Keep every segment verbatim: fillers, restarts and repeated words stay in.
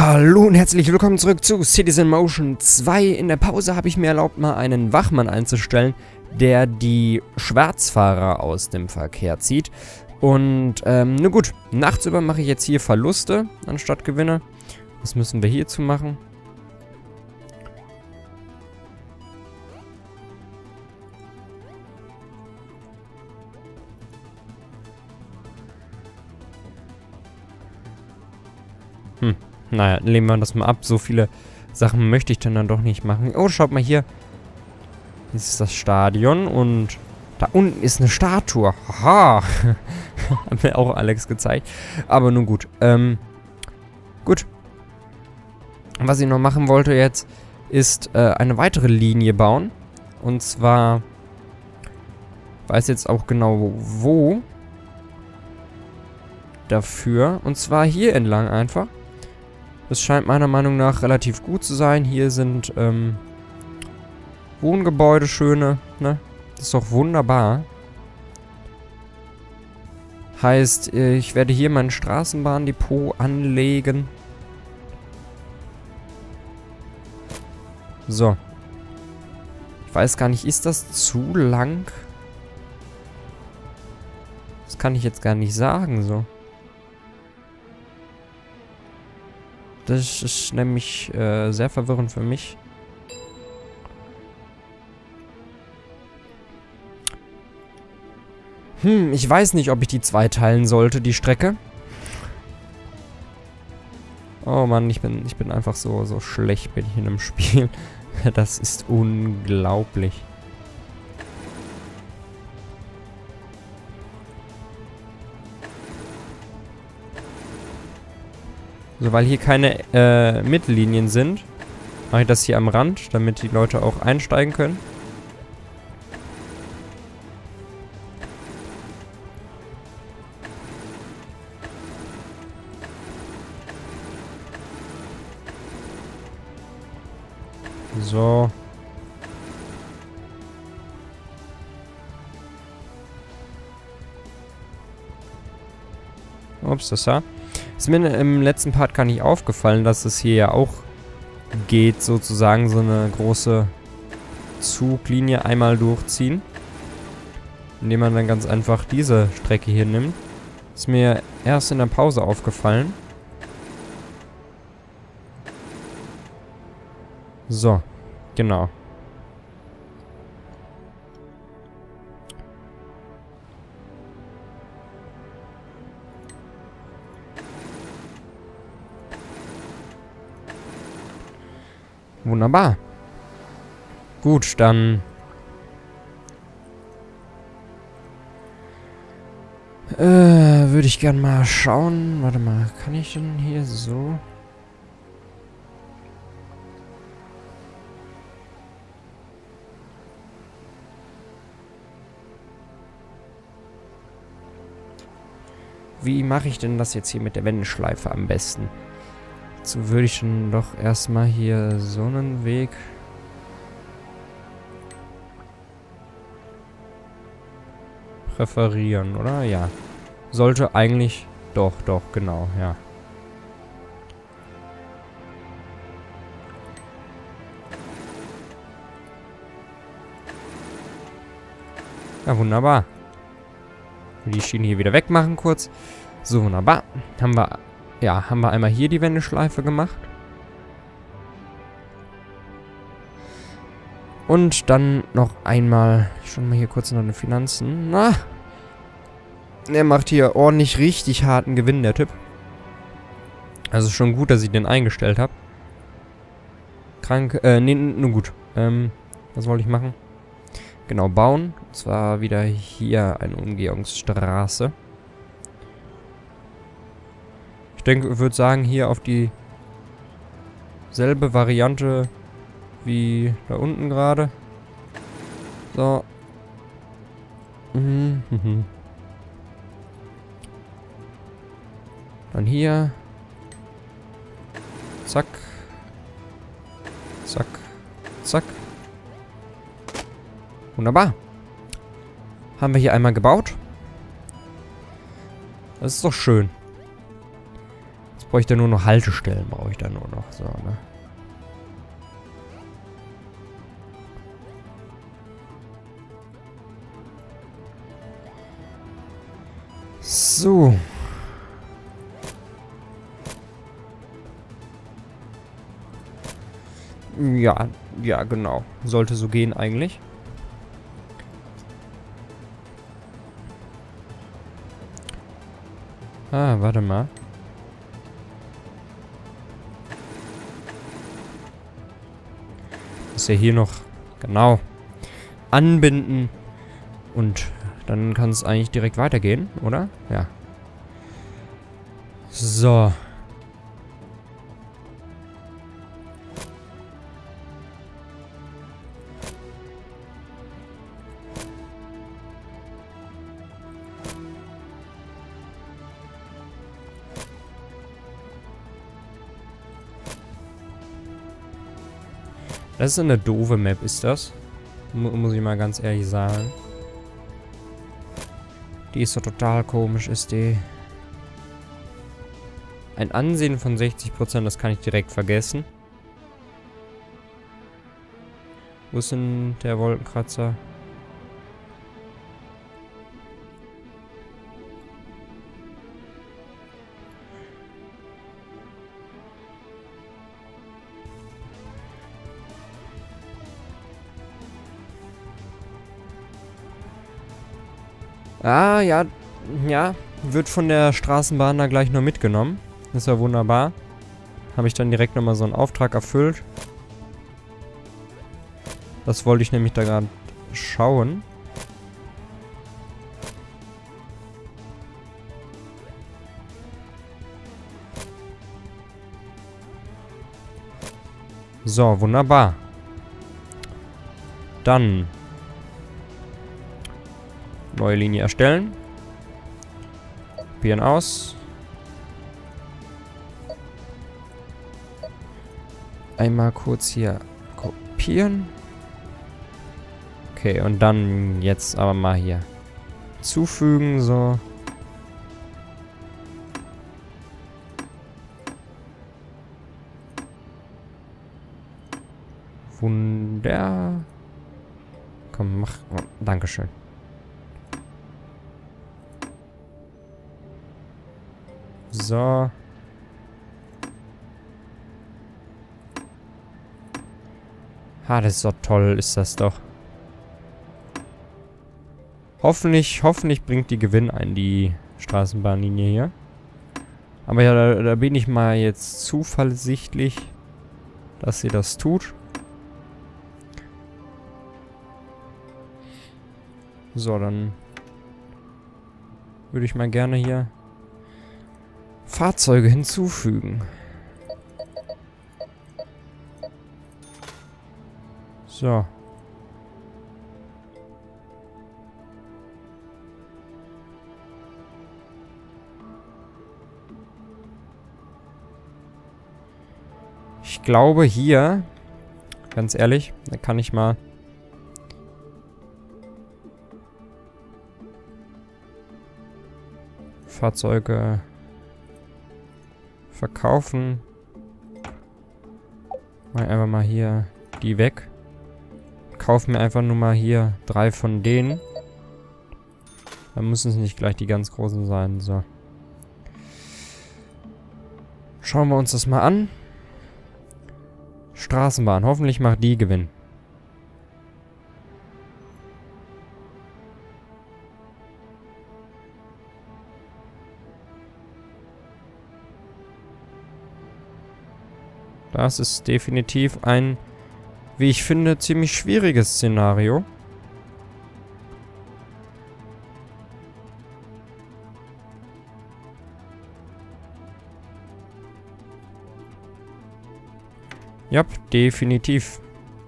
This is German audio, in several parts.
Hallo und herzlich willkommen zurück zu Cities in Motion zwei. In der Pause habe ich mir erlaubt, mal einen Wachmann einzustellen, der die Schwarzfahrer aus dem Verkehr zieht. Und, ähm, na gut, nachts über mache ich jetzt hier Verluste anstatt Gewinne. Was müssen wir hierzu machen? Hm. Naja, lehnen wir das mal ab. So viele Sachen möchte ich dann, dann doch nicht machen. Oh, schaut mal hier. Hier ist das Stadion und da unten ist eine Statue. Haha. Hat mir auch Alex gezeigt. Aber nun gut. Ähm, gut. Was ich noch machen wollte jetzt, ist äh, eine weitere Linie bauen. Und zwar, weiß jetzt auch genau wo. Dafür. Und zwar hier entlang einfach. Das scheint meiner Meinung nach relativ gut zu sein. Hier sind ähm, Wohngebäude, schöne, ne? Das ist doch wunderbar. Heißt, ich werde hier mein Straßenbahndepot anlegen. So. Ich weiß gar nicht, ist das zu lang? Das kann ich jetzt gar nicht sagen, so. Das ist nämlich äh, sehr verwirrend für mich. Hm, ich weiß nicht, ob ich die zwei teilen sollte, die Strecke. Oh Mann, ich bin, ich bin einfach so, so schlecht bin ich in einem Spiel. Das ist unglaublich. So, weil hier keine äh, Mittellinien sind, mache ich das hier am Rand, damit die Leute auch einsteigen können. So. Ups, das war. Ist mir im letzten Part gar nicht aufgefallen, dass es hier ja auch geht, sozusagen so eine große Zuglinie einmal durchziehen. Indem man dann ganz einfach diese Strecke hier nimmt. Ist mir erst in der Pause aufgefallen. So, genau. Wunderbar. Gut, dann äh, würde ich gern mal schauen. Warte mal, kann ich denn hier so? Wie mache ich denn das jetzt hier mit der Wendeschleife am besten? So würde ich dann doch erstmal hier so einen Weg präferieren, oder? Ja. Sollte eigentlich... Doch, doch, genau, ja. Ja, wunderbar. Die Schiene hier wieder wegmachen kurz. So, wunderbar. Haben wir... Ja, haben wir einmal hier die Wendeschleife gemacht. Und dann noch einmal... Schon mal hier kurz noch eine Finanzen. Na! Er macht hier ordentlich richtig harten Gewinn, der Typ. Also schon gut, dass ich den eingestellt habe. Krank... Äh, nee, nur gut. Ähm, was wollte ich machen? Genau, bauen. Und zwar wieder hier eine Umgehungsstraße. Ich denke, ich würde sagen, hier auf die selbe Variante wie da unten gerade. So. Mhm, mhm. Dann hier. Zack. Zack. Zack. Wunderbar. Haben wir hier einmal gebaut. Das ist doch schön. brauche ich da nur noch Haltestellen, brauche ich da nur noch. So, ne? So. Ja, ja, genau. Sollte so gehen eigentlich. Ah, warte mal. Ist ja hier noch, genau, anbinden und dann kann es eigentlich direkt weitergehen, oder? Ja. So. Das ist eine doofe Map, ist das? Mu muss ich mal ganz ehrlich sagen. Die ist so total komisch, ist die. Ein Ansehen von sechzig Prozent, das kann ich direkt vergessen. Wo ist denn der Wolkenkratzer? Ah, ja, ja, wird von der Straßenbahn da gleich noch mitgenommen. Ist ja wunderbar. Habe ich dann direkt nochmal so einen Auftrag erfüllt. Das wollte ich nämlich da gerade schauen. So, wunderbar. Dann neue Linie erstellen. Kopieren aus. Einmal kurz hier kopieren. Okay, und dann jetzt aber mal hier zufügen, so. Wunder. Komm, mach. Oh, Dankeschön. So. Ah, das ist doch toll, ist das doch. Hoffentlich, hoffentlich bringt die Gewinn ein, die Straßenbahnlinie hier. Aber ja, da, da bin ich mal jetzt zuversichtlich, dass sie das tut. So, dann würde ich mal gerne hier Fahrzeuge hinzufügen. So. Ich glaube hier, ganz ehrlich, da kann ich mal Fahrzeuge verkaufen. Mach einfach mal hier die weg. Kauf mir einfach nur mal hier drei von denen. Dann müssen es nicht gleich die ganz großen sein. So. Schauen wir uns das mal an. Straßenbahn. Hoffentlich macht die Gewinn. Das ist definitiv ein, wie ich finde, ziemlich schwieriges Szenario. Ja, definitiv.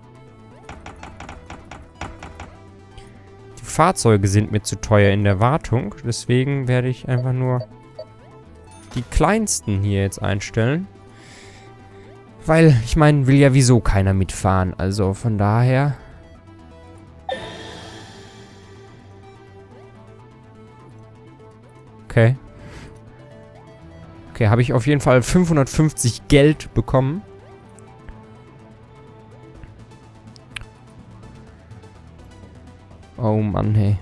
Die Fahrzeuge sind mir zu teuer in der Wartung. Deswegen werde ich einfach nur die kleinsten hier jetzt einstellen. Weil, ich meine, will ja wieso keiner mitfahren. Also von daher. Okay. Okay, habe ich auf jeden Fall fünfhundertfünfzig Geld bekommen. Oh Mann, hey.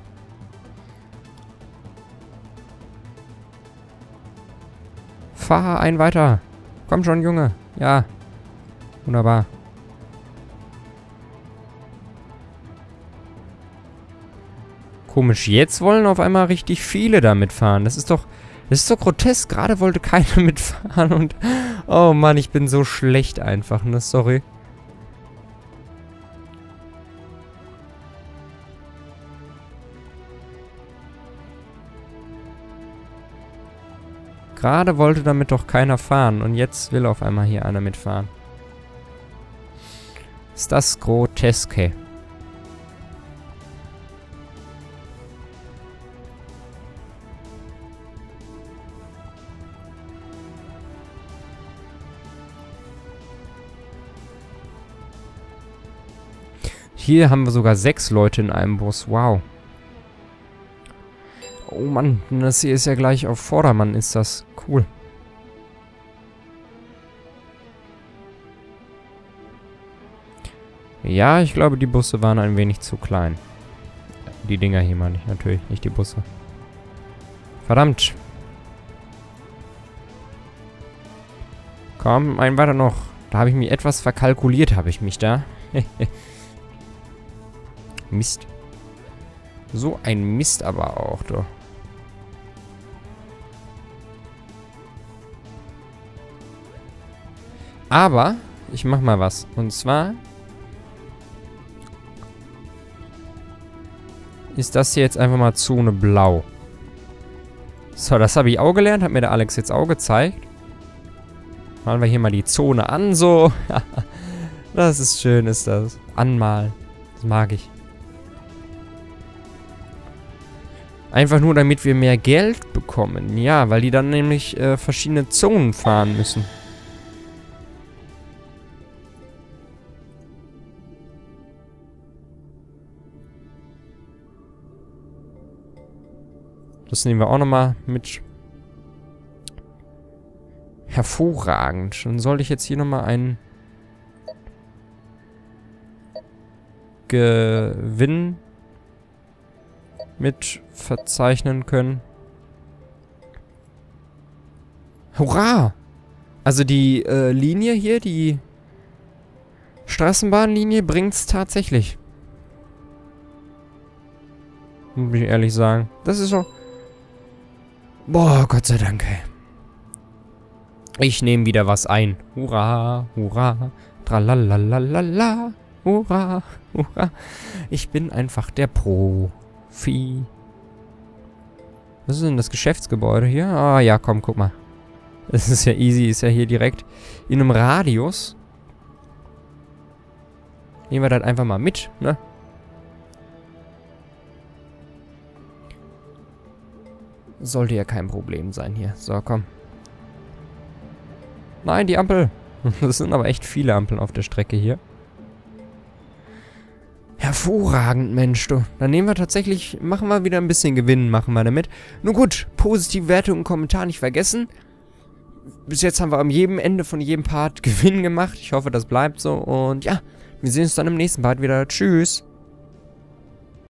Fahr ein weiter. Komm schon, Junge. Ja. Wunderbar. Komisch, jetzt wollen auf einmal richtig viele da mitfahren. Das ist doch... Das ist doch grotesk. Gerade wollte keiner mitfahren und... Oh Mann, ich bin so schlecht einfach, ne? Sorry. Gerade wollte damit doch keiner fahren und jetzt will auf einmal hier einer mitfahren. Ist das grotesk, hey. Hier haben wir sogar sechs Leute in einem Bus. Wow. Oh Mann, das hier ist ja gleich auf Vordermann. Ist das cool. Ja, ich glaube, die Busse waren ein wenig zu klein. Die Dinger hier meine ich natürlich, nicht die Busse. Verdammt. Komm, ein weiter noch. Da habe ich mich etwas verkalkuliert, habe ich mich da. Mist. So ein Mist aber auch, doch. Aber, ich mach mal was. Und zwar... ist das hier jetzt einfach mal Zone Blau. So, das habe ich auch gelernt. Hat mir der Alex jetzt auch gezeigt. Malen wir hier mal die Zone an, so. Das ist schön, ist das. Anmalen. Das mag ich. Einfach nur, damit wir mehr Geld bekommen. Ja, weil die dann nämlich äh, verschiedene Zonen fahren müssen. Das nehmen wir auch nochmal mit. Hervorragend. Dann sollte ich jetzt hier nochmal einen Gewinn mit verzeichnen können. Hurra! Also die äh, Linie hier, die Straßenbahnlinie bringt's tatsächlich. Muss ich ehrlich sagen. Das ist so... Boah, Gott sei Dank, ey. Ich nehme wieder was ein. Hurra, hurra, tralalalala, hurra, hurra. Ich bin einfach der Profi. Was ist denn das Geschäftsgebäude hier? Ah ja, komm, guck mal. Das ist ja easy, ist ja hier direkt in einem Radius. Nehmen wir das einfach mal mit, ne? Sollte ja kein Problem sein hier. So, komm. Nein, die Ampel. Das sind aber echt viele Ampeln auf der Strecke hier. Hervorragend, Mensch, du. Dann nehmen wir tatsächlich, machen wir wieder ein bisschen Gewinn, machen wir damit. Nun gut, positive Wertung und Kommentar nicht vergessen. Bis jetzt haben wir am jedem Ende von jedem Part Gewinn gemacht. Ich hoffe, das bleibt so. Und ja, wir sehen uns dann im nächsten Part wieder. Tschüss.